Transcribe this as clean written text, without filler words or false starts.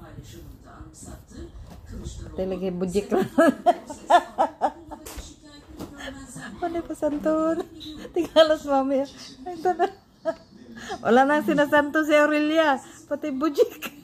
Talaga bujik lang. Ano pa santun? Tigalos mami. Ito na. Wala nang sinasanto si Aurelia. Pati bujik.